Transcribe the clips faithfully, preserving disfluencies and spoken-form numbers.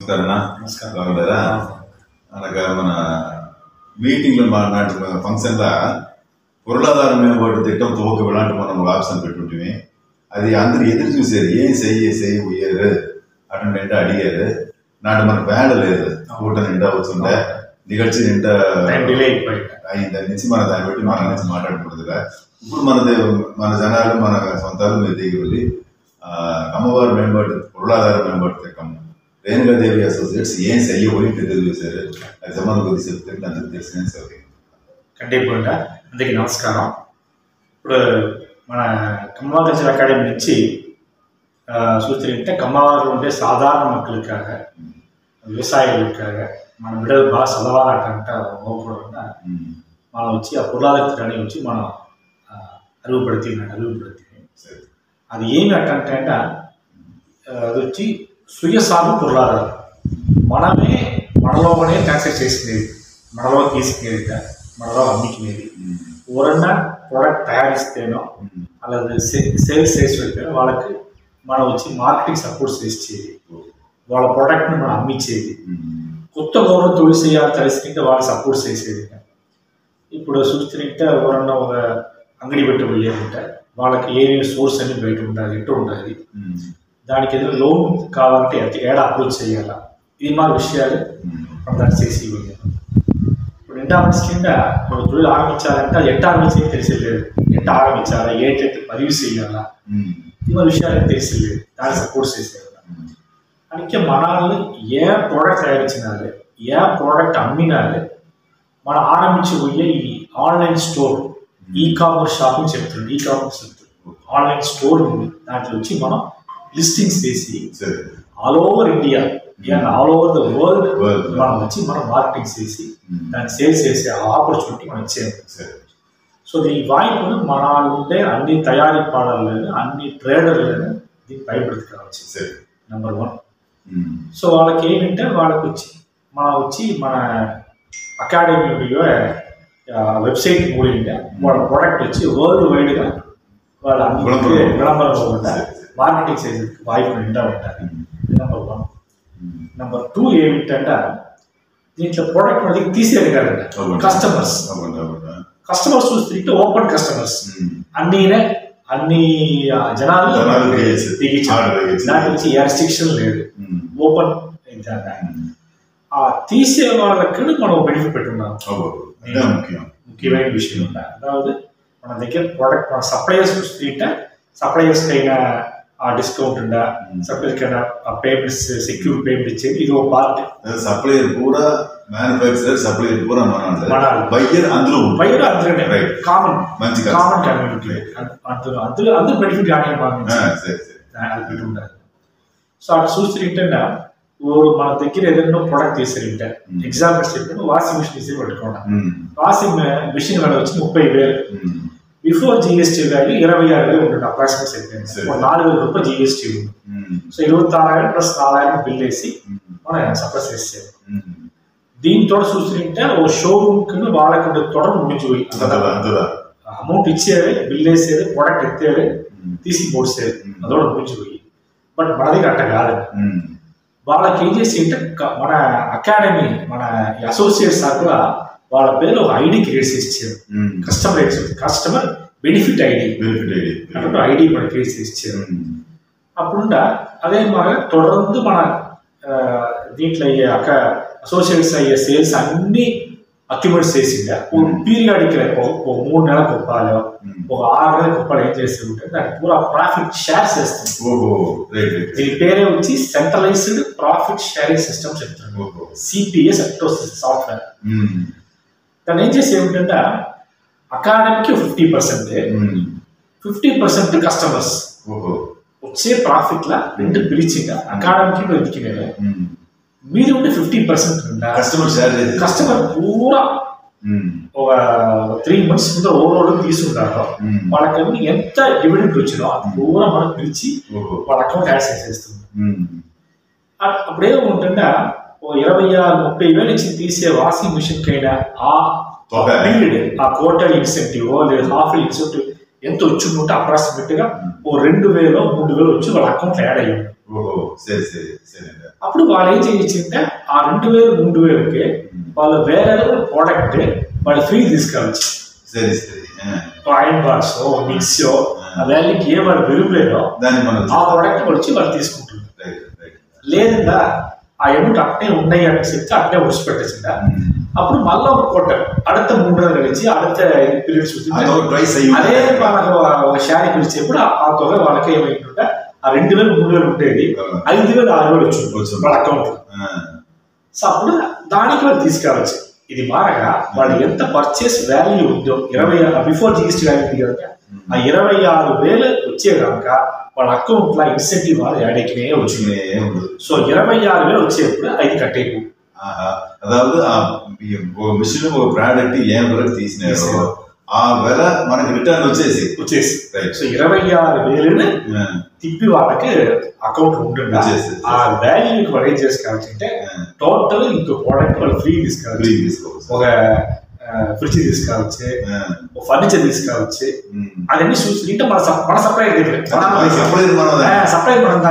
బాగుంటారా అనగా మన మీటింగ్లో నాటి ఫంక్షన్లో పొరలాధార మేంబాటు తిట్టం తోక ఇలాంటి మనం ఒక ఆప్షన్ పెట్టుంటే అది అందరు ఎదురు చూసారు. ఏం చెయ్యి చెయ్యి పోయారు అటుంటే అడిగారు. నాటి మనకు వేళ లేదు, ఊట నిండా అవుతుండే నిగడ్చి నిండా అయిన దాని నుంచి మన దాన్ని బట్టి మన నుంచి మాట్లాడకూడదుగా. ఇప్పుడు మన మన జనాలు మన సొంతాలు మీరు దిగి అమ్మవారి మేంబాటు పొరలాధార మేంబాటు తిట్టం రేణుకాదేవి అసోసియేట్స్ ఏం చెయ్యబోయి ఎదురు చూసారు. అది సంబంధం కొద్ది చెప్తే అందరికి తెలిసిన సౌకర్యం కంటిపోయింట. అందరికీ నమస్కారం. ఇప్పుడు మన కమ్మవారి కల్చర్ అకాడమీ నుంచి చూస్తుంటే కమ్మవారిలో ఉండే సాధారణ மக்களுக்காக விவசாயிகளுக்காக మన బిడ్డలు బాగా చదవాలంట ఓకుండా మనం వచ్చి ఆ పొరలాధార వచ్చి మనం అరుగుపడితే అరుగుపడితే అది ఏమి అంటే అది వచ్చి స్వీయ సాగు పొరలాధారం. మనమే మనలోనే ట్రాన్సాక్ట్ చేసినది, మనలో తీసుకునేది, మనలో అమ్మికునేది. ఎవరన్నా ప్రోడక్ట్ తయారిస్తేనో అలాగే సేల్స్ చేసి పెడితేనో వాళ్ళకి మనం వచ్చి మార్కెటింగ్ సపోర్ట్ చేసేది, వాళ్ళ ప్రోడక్ట్ని మనం అమ్మించేది. కొత్త గౌరవం తొలి చేయాలి తెలిసింటే వాళ్ళకి సపోర్ట్ చేసేది. ఇప్పుడు చూస్తుంటే ఎవరన్నా ఒక అంగడి పెట్టి పోయేదంటే వాళ్ళకి ఏమేమి సోర్స్ అన్ని బయట ఉండాలి, ఎటు ఉండాలి, దానికి ఏదైనా లోన్ కావాలంటే ఏడా అప్రోచ్ చేయాలా, ఇది మా విషయాలు మనం దాన్ని చేసి ఇవ్వాలి. ఇప్పుడు ఎండామెంట్స్ కింద ఒక తొలి ఆరంభించాలంటే అది ఎట్ట ఆరంభించేది తెలియలేదు, ఎట్ట ఆరంభించాలా, ఏంటంటే పర్యూ చేయాలా, ఇది మా విషయాలు తెలియలేదు, దాన్ని సపోర్ట్ చేసేయాలి. అందుకే మనల్ని ఏ ప్రోడక్ట్ తయారించినాలి, ఏ ప్రోడక్ట్ అమ్మినాలి, మనం ఆరంభించబోయే ఈ online store e commerce shopping చెప్తుంది. ఈ కామర్స్ చెప్తుంది ఆన్లైన్ స్టోర్ ఉంది. దాంట్లో వచ్చి మనం లిస్టింగ్స్ చేసి all over India all over the world మనం వచ్చి మనం మార్కెటింగ్ చేసి దాన్ని సేల్స్ చేసే ఆపర్చునిటీ మనం ఇచ్చేది. సో దీని వాయిపును మన ఉండే అన్ని తయారీ పాడాలని అన్ని ట్రేడర్లను దీన్ని భయపడుతు కావచ్చు. Number one. సో వాళ్ళకి ఏంటంటే వాళ్ళకి వచ్చి మనం వచ్చి మన అకాడమీ వెబ్సైట్ మూడింటే వాళ్ళ ప్రోడక్ట్ వచ్చి వరల్డ్ వైడ్గా వాళ్ళ అన్ని విళంబరంలో ఉంటారు, మార్కెటింగ్ చేసేందుకు వాయిపు నిండా ఉంటారు. Number one. నెంబర్ టూ ఏమిటంటే దీంట్లో ప్రోడక్ట్ మన దగ్గర తీసేది కాదండి, కస్టమర్స్ కస్టమర్స్ చూస్తుంటే ఓపెన్ కస్టమర్స్ అన్నీనే అన్ని జనాలు దాని నుంచి ఏ రెస్ట్రిక్షన్ లేదు, ఓపెన్. ఆ తీసే వాళ్ళకి మనం బెనిఫిట్ పెట్టున్నాం. ముఖ్యమైన విషయం ఉంటాయి. అதாவது మన దగ్గర ప్రోడక్ట్ మన సప్లయర్స్ చూస్తుంటే సప్లయర్స్కి అయినా ఆ డిస్కౌంట్ ఉందా, సప్లయర్కి అయినా ఆ పేమెంట్స్ సెక్యూర్ పేమెంట్ ఇచ్చేది ఇది ఒక పార్ట్. సప్లయర్ కూడా మ్యానుఫ్యాక్చరర్ సప్లయర్ కూడా మన బయ్యర్ అందులో బయ్యర్ అందులోనే కామన్ మంచి కామన్ కమ్యూనిటీ అందులో అందులో అందరూ బెనిఫిట్ కానీ అది ఉండాలి. సో అటు చూస్తుంటే మన దగ్గర ఏదైనా ప్రోడక్ట్ తీసారంటే ఎగ్జాంపుల్స్ చెప్పిన వాషింగ్ మిషన్ తీసి పెట్టుకోండి. వాషింగ్ మిషన్ వాడు వచ్చి ముప్పై వేలు బిఫోర్ జిఎస్టీ వాల్యూ ఇరవై ఆరు వేలు ఉంటుంది అప్రాక్సిమేట్ అయిపోయింది. నాలుగు వేల రూపాయలు జిఎస్టీ ఉంది. సో ఇరవై ఆరు ప్లస్ నాలుగు బిల్ వేసి మనం సప్లై చేసేది. దీంతో చూస్తుంటే ఓ షోరూమ్ కింద వాళ్ళకి తోట ముగించిపోయి అమౌంట్ ఇచ్చేది, బిల్ వేసేది, ప్రోడక్ట్ ఎత్తేది, తీసి పోసేది, అదోడ ముగించిపోయి. బట్ మన దగ్గర అట్ట కాదు. వాళ్ళకి ఏం చేసి అంటే మన అకాడమీ మన అసోసియేట్స్ కూడా వాళ్ళ పేరు ఒక ఐడి క్రియేట్ చేసి ఇచ్చారు. కస్టమర్ కస్టమర్ బెనిఫిట్ ఐడి అంటే ఐడి మనం క్రియేట్ చేసి ఇచ్చారు. అప్పుడు అదే మన తొడరందు మన దీంట్లో అయ్యే అక్క అసోసియేట్స్ అయ్యే సేల్స్ అన్ని అక్యుమెంట్స్ చేసిందా పీరియాడిక్ ఒక మూడు నెలల కుప్పాలో ఒక ఆరు నెలల కుప్పాలు ఏం చేస్తూ ఉంటే దానికి పూరా ప్రాఫిట్ షేర్ చేస్తుంది. దీని పేరే వచ్చి సెంట్రలైజ్డ్ ప్రాఫిట్ షేరింగ్ సిస్టమ్ చెప్తాను, సిపిఎస్ సాఫ్ట్వేర్. దాన్ని ఏం చేసి ఏమిటంటే అకాడమీకి fifty percent fifty percent customers వచ్చే ప్రాఫిట్ లా రెండు పిలిచిందా అకాడమీకి వెతికినారు. మీరు ఉంటే fifty percent customer share customer పూరా ఒక త్రీ మంత్స్ ముందు ఓవరాల్ తీసుకుంటారో వాళ్ళకి ఎంత డివిడెంట్ వచ్చినో అది పూరా మనం పిలిచి వాళ్ళ అకౌంట్ యాడ్ చేసేస్తుంది. అప్పుడేముంటుంటే ఓ ఇరవై ఆరు ముప్పై వేలు ఇచ్చి తీసే వాషింగ్ మిషన్ కైనా ఆ పీరియడ్ ఆ క్వార్టర్ ఇన్సెంటివ్ లేదా హాఫ్ ఇన్సెంటివ్ ఎంత వచ్చి ఉంటే అప్రాక్సిమేట్ గా ఓ రెండు వేలు మూడు వేలు వచ్చి వాళ్ళ అకౌంట్ యాడ్ అయ్యింది. అప్పుడు వాళ్ళు ఏం చేయొచ్చు అంటే ఆ రెండు వేలు మూడు వేలకి వాళ్ళు వేరే ప్రోడక్ట్ వాళ్ళు ఫ్రీ తీసుకురావచ్చు. ఐరన్ బాక్స్ మిక్స్ ఆ వాల్యూకి ఏ వాళ్ళు పెరుగులేదో ఆ ప్రోడక్ట్ వచ్చి వాళ్ళు తీసుకుంటున్నారు. లేదా ఆ అమౌంట్ అట్నే ఉన్నాయి అని చెప్తే అట్నే వచ్చి పెట్టచ్చుందా. అప్పుడు మళ్ళీ ఒక కోట அடுத்த మూడు నెలలు కలిసి அடுத்த పీరియడ్స్ అదే వాళ్ళకు షేర్ పిలిచేప్పుడు ఆ తొగ వాళ్ళకి ఏమైంటుంటే ఆ రెండు వేలు మూడు వేలు ఉండేది ఐదు వేలు ఆరు వేలు వచ్చి వాళ్ళ అకౌంట్. సో అప్పుడు దానికి వాళ్ళు తీసుకురావచ్చు. ఇది మారగా వాళ్ళు ఎంత పర్చేస్ వాల్యూ ఉందో ఇరవై బిఫోర్ జిఎస్టీ వాల్యూ ఉంది కదా ఆ ఇరవై ఆరు వేలు వచ్చే కనుక వాళ్ళ అకౌంట్ లో ఇన్సెంటివ్ వాళ్ళు యాడ్ అయినే వచ్చింది. సో ఇరవై ఆరు వేలు వచ్చేప్పుడు ఐదు కట్ అయిపోయి అదాவது మిషన్ ఒక ప్రోడక్ట్ ఏం వరకు తీసినారో ఆ వెల మనకి రిటర్న్ వచ్చేసి వచ్చేసి సో ఇరవై ఆరు వేలు తిప్పి వాళ్ళకి అకౌంట్ ఉంటుంది. ఆ వాల్యూకి వాళ్ళు ఏం చేసుకోవచ్చు అంటే టోటల్ ఇంకో ప్రోడక్ట్ వాళ్ళు ఫ్రీ తీసుకోవాలి. ఫ్రీ తీసుకోవచ్చు. ఒక ఫ్రిడ్జ్ తీసుకురావచ్చు, ఒక ఫర్నిచర్ తీసుకురావచ్చు. అదన్నీ చూసుకుంటే మన మన సప్లై సప్లై మనం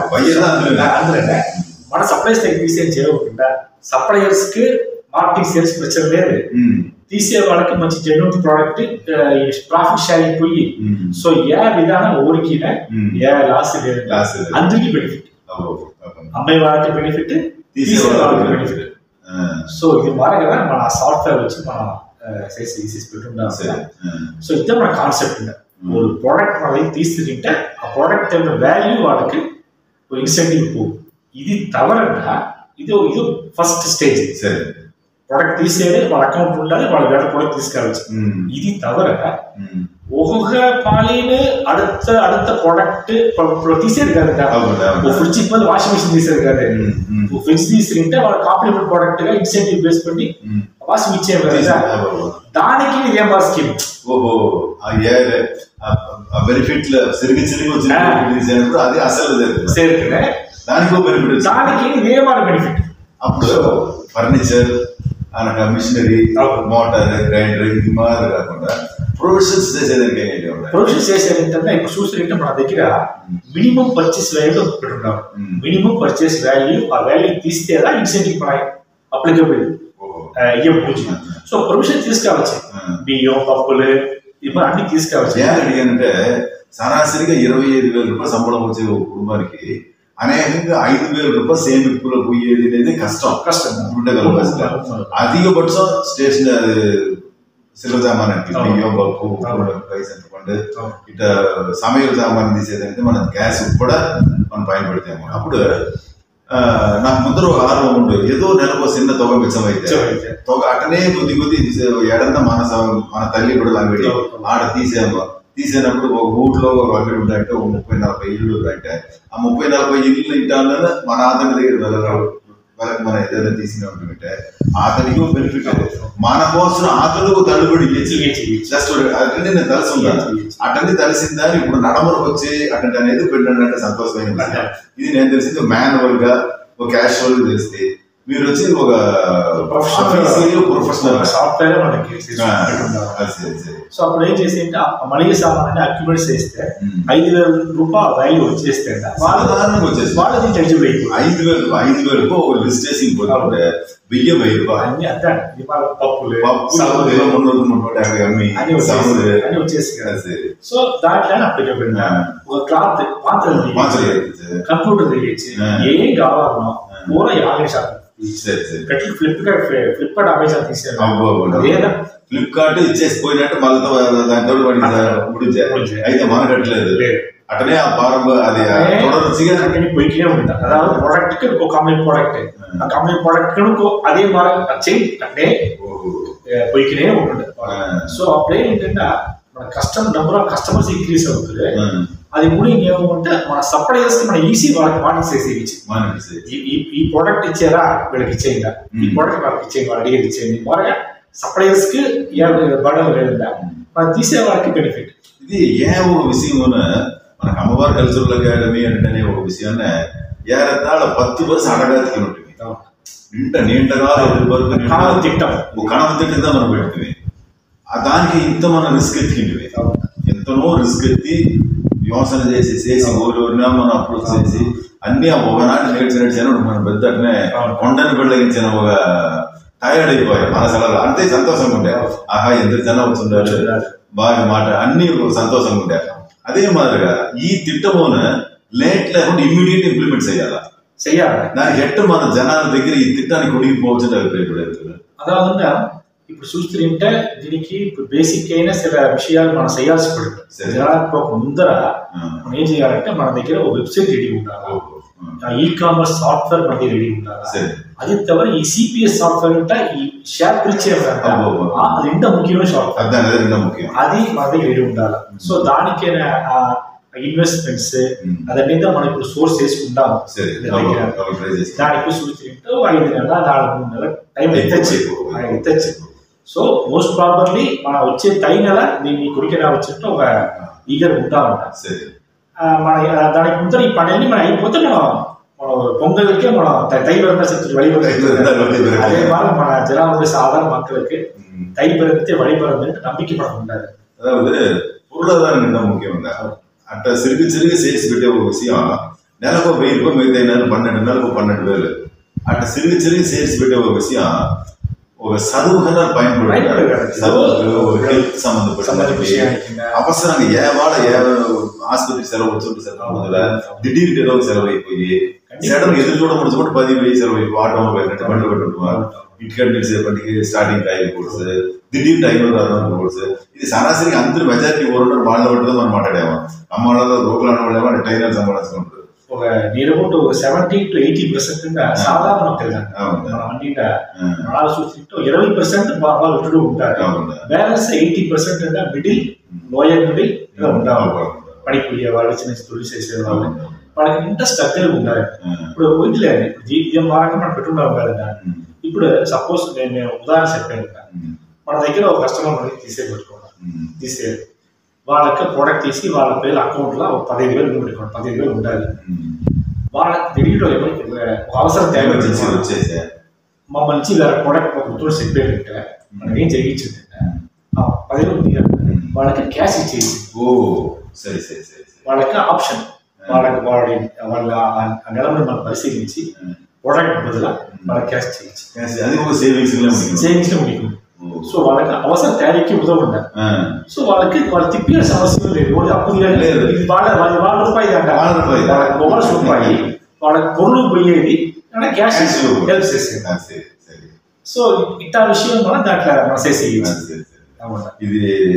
అందులో మన సప్లైస్ దగ్గర తీసేం చేయకుండా సప్లయర్స్ కి మార్కెటింగ్ సేల్స్ ప్రచారం లేదు. తీసే వాళ్ళకి మంచి జెన్యూన్ ప్రోడక్ట్ ప్రాఫిట్ షేరింగ్ పోయి సో ఏ విధానం ఊరికి ఏ లాస్ లేదు, అందరికి బెనిఫిట్. అమ్మాయి వాళ్ళకి బెనిఫిట్, తీసే వాళ్ళకి బెనిఫిట్. సో ఇది మారే కదా మన సాఫ్ట్వేర్ వచ్చి మన పెట్టుంటాం. సో ఇదే మన కాన్సెప్ట్ ఉండే ஒரு ப்ராடக்ட் వాళ్ళకి తీసుకుంటే ఆ ప్రోడక్ట్ యొక్క వాల్యూ వాళ్ళకి ఇన్సెంటివ్ పో. ఇది తవరగా ఇది ఇది ఫస్ట్ స్టేజ్. సరే ప్రోడక్ట్ తీసేది వాళ్ళ అకౌంట్ ఉండాలి, వాళ్ళ వేరే ప్రోడక్ట్ తీసుకురావచ్చు. ఇది తవరగా ఒక్కొక్క పాలీని அடுத்த அடுத்த ప్రోడక్ట్ తీసేది కదా. ఫ్రిడ్జ్ ఇబ్బంది వాషింగ్ మిషన్ తీసేది కదా. ఫ్రిడ్జ్ తీసుకుంటే వాళ్ళ కాంప్లిమెంట్ ప్రోడక్ట్ గా ఇన్సెంటివ్ బేస్ పడి వాషింగ్ ఇచ్చేది కదా. దానికి రియంబర్స్ స్కీమ్. ఓహో బెనిఫిట్ సిరిగి సిరిగి వచ్చినప్పుడు అది అసలు సరే దానికి బెనిఫిట్, దానికి రియంబర్ బెనిఫిట్. అప్పుడు ఫర్నిచర్ అనక మిషనరీ మోటార్ గ్రైండర్ ఇది మాత్రం కాకుండా ప్రొవిజన్స్ చేసేదానికి ప్రొవిజన్స్ చేసేది ఏంటంటే ఇప్పుడు చూసినట్టు మన దగ్గర మినిమం పర్చేస్ వాల్యూ ఒకటి ఉన్నాం. మినిమం పర్చేస్ వాల్యూ ఆ వాల్యూ తీస్తేదా ఇన్సెంటివ్ అప్లికబుల్ ఇవ్వచ్చు. సో ప్రొవిజన్ తీసుకురావచ్చు. బియ్యం పప్పులు ఇప్పుడు అన్ని తీసుకురావచ్చు. అడిగానంటే సరాసరిగా ఇరవై ఐదు వేల రూపాయలు సంబళం వచ్చే కుటుంబానికి అనేకంగా ఐదు వేల రూపాయలు సేమిప్పులో పోయేది అనేది కష్టం కష్టం ఉండగలరు. అధికపక్షం స్టేషన్ సిల్వ సామాన్యానికి బియ్యం పప్పు రైస్ ఎంత పండు ఇట్లా సమయాల సామాన్ తీసేదంటే మనం గ్యాస్ కూడా మనం పైన పెడతాము. అప్పుడు నాకు ముందర ఆర్వం ఉండు ఏదో నెలకు చిన్న తొగ మిచ్చం అయితే తొగ అటనే కొద్ది కొద్ది ఎడన్నా మన మన తల్లి కూడా లంగడి ఆడ తీసేమో. తీసేటప్పుడు ఒక ఊట్లో ఒక అంగడి ఉంటాయంటే ఒక ముప్పై నలభై ఇళ్ళు అంటే ఆ ముప్పై నలభై ఇళ్ళు ఇంటాను మన ఆతని దగ్గర వెళ్ళరావు వాళ్ళకి మనం ఏదైనా తీసుకునే ఉంటుంటే అతనికి బెనిఫిట్. మన కోసం అతను తల్లుబడి జస్ట్ అటన్నీ నేను తెలిసి ఉన్నాను. అటన్నీ తెలిసిందా ఇప్పుడు నడమరకు వచ్చి అటంటే అనేది పెట్టండి సంతోషమైన. ఇది నేను తెలిసింది మాన్యువల్ గా ఒక క్యాషువల్ తెలిస్తే మీరు వచ్చి ఒక ప్రొఫెషనల్ సాఫ్ట్వేర్ మనకి. సో అప్పుడు ఏం చేసి అంటే మளிగை సామాన్ అక్యుమిలేట్ చేస్తే ఐదు వేల రూపాయలు వాల్యూ వచ్చేస్తే సాధారణంగా వచ్చేసి వాళ్ళు దీనికి ఎలిజిబుల్ అయిపోయి ఐదు వేలు ఐదు వేలకు ఒక రిజిస్ట్రేషన్ పోతే బియ్యం ఐదు అన్ని అదే పప్పులు మున్నూరు మున్నూట యాభై అమ్మి అని అని వచ్చేసి. సో దాంట్లో అప్లికబుల్ ఒక క్లాత్ పాత్రలు కంప్యూటర్ తెచ్చి ఏం కావాలన్నా పూర యాభై శాతం ఫ్లిప్కార్ట్ ఫ్లిప్కార్ట్ అమెజాన్ తీసేది లేదా ఫ్లిప్కార్ట్ ఇచ్చేసి పోయినట్టు మళ్ళీ దాంతో అయితే మనకట్లేదు. అటనే ఆ పారం అది పొయ్యినే ఉంటుంది. అதாவது ప్రోడక్ట్ ఒక కంపెనీ ప్రోడక్ట్ ఆ కంపెనీ ప్రోడక్ట్ అదే చేంజ్ అంటే పొయ్యినే ఉంటుంది. సో అప్పుడే ఏంటంటే మన customer number of customers increase అవుతుంది. అది కూడా ఇంకేమంటే మన సప్లయర్స్ కి మన ఈసీ వాళ్ళకి మార్నింగ్ చేసేది ఈ ప్రోడక్ట్ ఇచ్చారా వీళ్ళకి ఇచ్చేయండి, ఈ ప్రోడక్ట్ వాళ్ళకి ఇచ్చేయండి, వాళ్ళు అడిగేది ఇచ్చేయండి. బాగా సప్లయర్స్ కి బడలు లేదంట మనం తీసే వాళ్ళకి బెనిఫిట్. ఇది ఏ ఒక విషయం మనకు అమ్మవారి కల్చరల్ అకాడమీ అంటే ఒక విషయాన్ని ఏరతాళ పత్తు బస్సు అడగాతికి ఉంటుంది. ఇంట నీంటగా వరకు తింటాం ఒక కణం తింటుందా మనం పెడుతుంది. దానికి ఇంత మనం రిస్క్ ఎత్తికింటివి, ఎంతనో రిస్క్ ఎత్తి యోసన చేసి చేసి ఊరినా మనం అప్రోచ్ చేసి అన్ని ఒకనాటి నేర్చినట్టు మనం పెద్ద అట్నే కొండని బిళ్ళగించిన ఒక టైర్డ్ అయిపోయాయి మనసులో. అంతే సంతోషంగా ఉండే, ఆహా ఎంత జనం అవుతుండారు బాగా మాట అన్ని సంతోషంగా ఉండే. అదే మాదిరిగా ఈ తిట్టమున లేట్ లేకుండా ఇమ్మీడియట్ ఇంప్లిమెంట్ చేయాలా చెయ్యాలి. దానికి ఎట్టు మన జనాల దగ్గర ఈ తిట్టానికి కొడిగిపోవచ్చు అభిప్రాయం. అదావిధంగా ఇప్పుడు చూస్తుంటే దీనికి ఇప్పుడు బేసిక్ అయిన చిల విషయాలు మనం చేయాల్సి పడుతుంది. జనాలకు ముందర మనం ఏం చేయాలంటే మన దగ్గర ఒక వెబ్సైట్ రెడీ ఉండాలి, ఈ కామర్స్ సాఫ్ట్వేర్ మన దగ్గర రెడీ ఉండాలి. అది తవిர ఈ సిపిఎస్ సాఫ్ట్వేర్ అంటే ఈ షేర్ బ్రిడ్జ్ అది ఎంత ముఖ్యమైన సాఫ్ట్వేర్ అది మన దగ్గర రెడీ ఉండాలి. సో దానికైనా ఇన్వెస్ట్మెంట్స్ అదన్నీ మనం ఇప్పుడు సోర్స్ చేసుకుంటాము. దానికి సూచించు ఐదు నెలల నాలుగు మూడు నెలల టైం ఎత్తచ్చు ఎత్తచ్చు. సో మోస్ట్ ప్రాబబ్లీ మన వచ్చే తై నెల దీన్ని కొరికి రావచ్చంటే ఒక ఈగర్ ఉంటామంట. మన దానికి ముందర ఈ పనులన్నీ మనం అయిపోతే మనం మనం పొంగల్కే మనం తై పెరిగితే చెప్తుంది వడి పెరుగుతుంది. అదే மாதிரி మన జనాభా సాధారణ மக்களுக்கு தை பெருகிతే వడి పెరుగుతుంది నమ్మిక పడుతుంటారు. அதாவது பொருளாதாரம் என்ன முக்கியம்ங்க. అట్లా సిరిగి సిరిగి చేసి పెట్టే ఒక విషయం నెలకు ఒక వెయ్యి రూపాయలు మిగతా నెలలు పన్నెండు నెలకు పన్నెండు వేలు అట్లా సిరిగి సిరిగి చేసి పెట్టే ఒక విషయం ఒక చదువు కన్నా பயன்படுது. చదువు హెల్త్ సంబంధపడిన అవసరంగా ఏ వాళ్ళ ఏ ఆసుపత్రి సెలవు వచ్చి సెలవుల దిಢీర్ ఏదో సెలవు అయిపోయి సడన్ ఎదురు చూడకూడదు కూడా పది వెయ్యి సెలవు అయిపోయి ఆటో పోయినట్టు బండ్లు పెట్టుకుంటున్నారు. ఇంటికాడ నిలిచేపటికి స్టార్టింగ్ టైం కోర్స్ దిಢీర్ టైంలో రావడం కోర్స్ ఇది సరాసరికి అందరూ మెజారిటీ ఊరుంటారు. వాళ్ళ పట్టుదో మనం మాట్లాడేమో అమ్మ వాళ్ళలో రోగులు వాళ్ళేమో టైలర్ సంపాదించుకుంటారు. ఒక నిరబోటు ఒక సెవెంటీ టు ఎయిటీ పర్సెంట్ సాధారణ మక్కలు చూస్తుంటే ఇరవై పర్సెంట్ వాళ్ళు ఇటు ఉంటారు. బ్యాలెన్స్ ఎయిటీ పర్సెంట్ అంటే మిడిల్ లోయర్ మిడిల్ ఇలా ఉంటారు. పడిపోయే వాళ్ళు చిన్న తొలి చేసేవాళ్ళు వాళ్ళకి ఇంట్రెస్ట్ తగ్గలు ఉంటారు. ఇప్పుడు వదిలేదు ఇప్పుడు జీవితం బాగా మనం పెట్టుకుంటాం కదా. ఇప్పుడు సపోజ్ నేను నేను ఉదాహరణ చెప్పాను కదా, మన దగ్గర ఒక కస్టమర్ మనకి తీసే పెట్టుకోవాలి తీసే వాళ్ళకి ప్రోడక్ట్ తీసి వాళ్ళ పేరు అకౌంట్లో ఒక పదిహేను వేలు పెట్టుకోండి పదిహేను వేలు ఉండాలి. వాళ్ళకి తిరిగిలో ఒక అవసరం తయారు చేసి వచ్చేసి మా మంచి వేరే ప్రోడక్ట్ ఒక గుర్తుడు చెప్పేటంటే మనం ఏం చేయించిందంటే పదిహేను వాళ్ళకి క్యాష్ ఇచ్చేసి ఓ సరే సరే సరే వాళ్ళకి ఆప్షన్ వాళ్ళకి వాళ్ళ వాళ్ళ నెలని మనం పరిశీలించి ప్రోడక్ట్ బదులు వాళ్ళకి క్యాష్ చేయించి సేవింగ్స్ మీకు సో వాళ్ళకి అవసరం తయారీకి ఉదవకుండా సో వాళ్ళకి వాళ్ళు తిప్పిన సమస్య లేదు. అప్పు లేదు వాళ్ళ వాళ్ళ వాళ్ళ రూపాయి అంట వాళ్ళకి బొమ్మల రూపాయి వాళ్ళకి పొరులు పోయేది క్యాష్ హెల్ప్ చేసేది. సో ఇట్లా విషయం మనం దాంట్లో మనం చేసి ఇది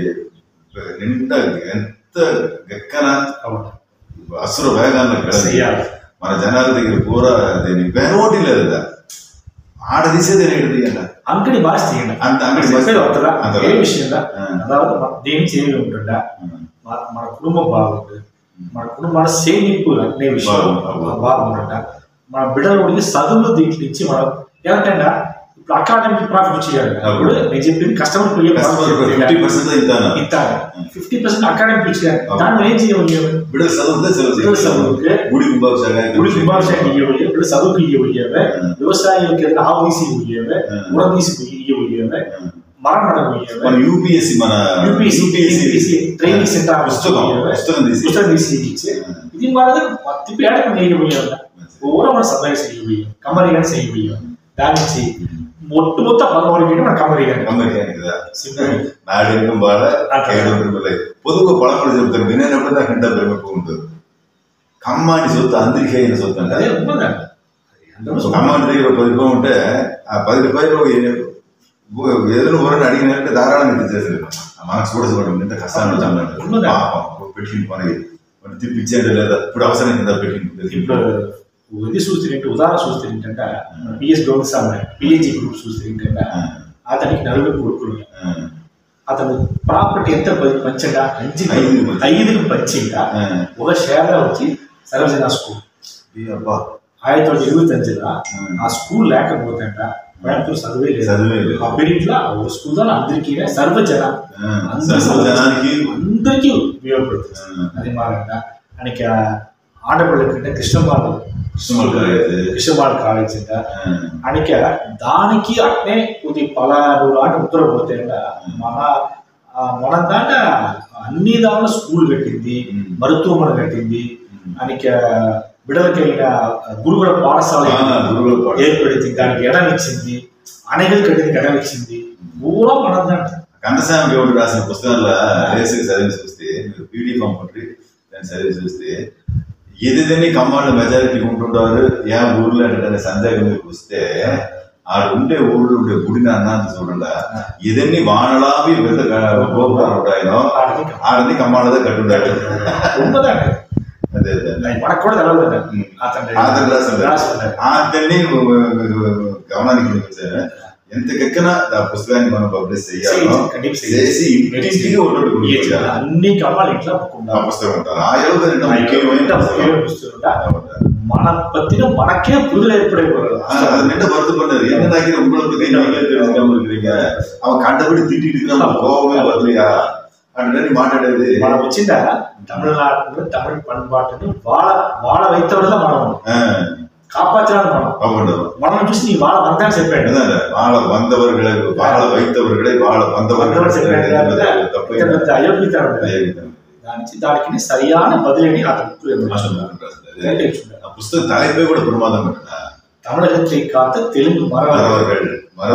నిండా ఎంత గక్కన అసుర వేగాన్ని మన జనాల దగ్గర పూర బెనోటి లేదు ఆడ తీసేది రేటు అంగడి భాష తీయండి అంత అంగడి వస్తుందా ఏ విషయంగా దేని చేయలు ఉంటుందా మన కుటుంబం బాగుంటుంది, మన కుటుంబాల సేమింపు అనే విషయం బాగుంటుందా, మన బిడ్డలకి చదువులు దీంట్లో ఇచ్చి మనం ఏంటంటే ఇప్పుడు అకాడమిక్ ప్రాఫిట్ చేయాలి. అప్పుడు నేను చెప్పింది కస్టమర్ ఫిఫ్టీ పర్సెంట్ ఇస్తాను ఫిఫ్టీ పర్సెంట్ అకాడమిక్ ఇచ్చేయాలి. దాంట్లో ఏం చేయవయ్యాము బిడ్డలు చదువుకే చదువుకే గుడి గుంబాభిషేకం ఇవ్వబోయే బిడ్డ చదువుకి ఇవ్వబోయేవే వ్యవసాయానికి ఆవు తీసి ఇవ్వబోయేవే ఉడ తీసి ఇవ్వబోయేవే మరణ మన యూపీఎస్సీ మన యూపీఎస్సీ ట్రైనింగ్ సెంటర్ పుస్తకం తీసి ఇచ్చే ఇది వాళ్ళ తిప్పి ఏడకు చేయబోయేవా ఊర మన సబ్జెక్ట్ చేయబోయాం కమ్మరి కానీ చేయబోయాం దాని నుంచి మొట్టు మొత్తం పదమూడు మన కమ్మరి కానీ కమ్మరి కానీ కదా నాడు బాధ పొదుగు పழமொழி చెప్తారు వినేటప్పుడు నాకు ఇంత ప్రేమకు ఉంటుంది. కమ్మాడి సొత్తు అందరికీ అయిన సొత్తు అంటే కమ్మాడి దగ్గర పది రూపాయలు ఉంటే ఆ పది రూపాయలు ఏదైనా ఊరని అడిగినట్టే ధారాళంగా తెచ్చేసారు. మనకు చూడదు ఇంత కష్టాలు పెట్టింది పని తిప్పించేది లేదా ఇప్పుడు అవసరం కింద పెట్టింది. ఇప్పుడు ఇది చూస్తుంటే ఉదాహరణ చూస్తుంటే పిఎస్ డోన్స్ పిహెచ్డి గ్రూప్ చూస్తుంటే అతనికి నలుగురు కొడుకులు అతను ప్రాపర్టీ ఎంత పంచగా ఐదుకి పంచింగా ఒక షేర్ వచ్చి సర్వజన స్కూల్ ఆయిరத்தி తొమ్మిది ఇరవై తొమ్మిదిలో ఆ స్కూల్ లేకపోతే కోయంబత్తూరు చదివే లేదు. ఆ పీరియడ్లో ఒక స్కూల్ ద్వారా అందరికీ సర్వజన అందరికీ ఉపయోగపడుతుంది. అది మారంగా ఆయనకి ఆడపిల్లకంటే కృష్ణబాలు కృష్ణబాలు కాలేజ్ అంట ఆయనకి దానికి అట్నే కొద్ది పలారు ఆట ఉత్తర పోతే మన మన దాంట అన్ని దాంట్లో స్కూల్ కట్టింది, మరుతువమన కట్టింది, ఆయనకి బిడలకైన గురుకుల పాఠశాల ఏర్పడింది, దానికి ఎడనిచ్చింది, అనేకలు కట్టింది ఎడనిచ్చింది. పూరా మనదంట. కందస్వామి గౌడ్ రాసిన పుస్తకాల రేసి చదివి చూస్తే మీరు పీడిఎఫ్ అమ్మంటారు, దాన్ని చదివి చూస్తే ఏదేదని కమ్మాళ్ళు మెజారిటీ ఉంటుంటారు. ఏ ఊర్లో అంటే సందేహం మీకు వస్తే ఆడు ఉండే ఊళ్ళో ఉండే గుడిని అన్నంత చూడండి, ఏదన్నీ వానలావి పెద్ద గోపురాలు ఉంటాయో ఆడని కమ్మాళ్ళదే కట్టుండాడు. అదే అదే మనకు కూడా తెలవదు అతన్ని అతన్ని గమనానికి వచ్చారు. ఎంతకెక్కన ఆ పుస్తకాన్ని మనం పబ్లిష్ చేయాలో చేసి ఇంటింటికి అన్ని కమ్మాలు ఇంట్లో పుస్తకం ఉంటారు. ఆ యోగ మన పత్తిన మనకే పురులు ఏర్పడైపోయారు. அது நின்று வருத்தப்பட்டாரு. என்ன நினைக்கிற உங்களுக்கு நீங்களே தெரிஞ்சுக்காம இருக்கிறீங்க, அவன் கண்டபடி திட்டிட்டு இருக்கிற கோபமே வரலையா அப்படின்னு மாட்டாடாது. మనం వచ్చిందా తమిళనాడు తమిళ పண்பாட்டுని వాళ వాళ వైத்தவர்கள் మనం காப்பாற்றாத మనం మనం చూసి నీ వాళ వందని చెప్పాడు. వాళ వందవర్களை వాళ వైத்தவர்களை వాళ వందవర్களை తప్పు అయోగ్యత దానికి దానికి సరైన బదిలీని అతను ఆ పుస్తకం தலைப்பே కూడా ప్రమాదం. தமிழகத்தை காத்த தெலுங்கு மறவர்கள்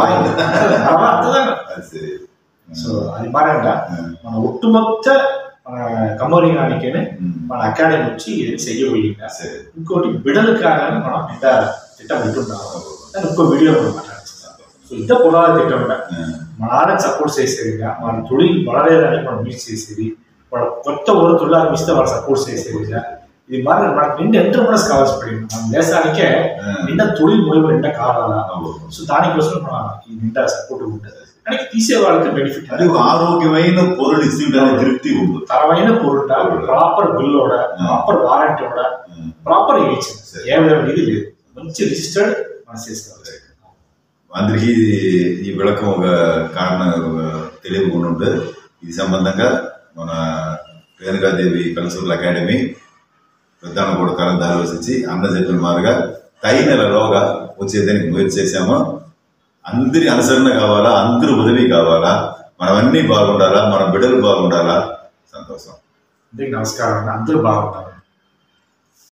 సో అది మారంట. మన ఒట్టుమొత్త మన కమ్మరిగానికనే మన అకాడమీ వచ్చి ఇది చెయ్యబోయిందా. ఇంకోటి బిడలకాలని మనం ఇంత తిట్ట పెట్టున్నాం, దాన్ని ఇంకో వీడియో మనం మాట్లాడుతున్నాం. సో ఇంత పొలాలు తిట్టం మన ఆడకి సపోర్ట్ చేసేదిగా, మన తొడిగి పడలేదని మనం మీట్ చేసేది, వాళ్ళ కొత్త ఊరు తొలికి ఇస్తే వాళ్ళు సపోర్ట్ చేసేదిగా. ఇది మరి మనకు నిండా ఎంటర్ప్రైజ్ కావాల్సి పడింది. మన దేశానికే నిండా తొలిగి మోయి నిండా కావాలా. సో దానికోసం మన ఈ నిండా సపోర్ట్ ఉంటుంది. కానీ తీసే వాళ్ళకి బెనిఫిట్ అది ఆరోగ్యమైన పొరులు ఇస్తుంటే తృప్తి ఉంది. తరమైన పొరుట ప్రాపర్ బిల్లోడ ప్రాపర్ వారంటీ కూడా ప్రాపర్ ఇచ్చింది. ఏ విధంగా ఇది లేదు, మంచి రిజిస్టర్డ్ మనం చేసుకోవాలి. అందరికీ ఈ విளக்கம் ఒక కారణం తెలివి ఉంటుంది. ఇది సంబంధంగా మన రేణుకాదేవి కలసూర్ల అకాడమీ ప్రధాన కూడా కాలం ఆలోచించి అన్న చెప్పిన మాదిరిగా తై నెలలోగా వచ్చేదానికి ముయర్ చేశాము. అందరి అనుసరణ కావాలా, అందరూ ఉదవి కావాలా, మనం అన్నీ బాగుండాలా, మన బిడ్డలు బాగుండాలా. సంతోషం. అందరికి నమస్కారం. అందరూ బాగుండాలి.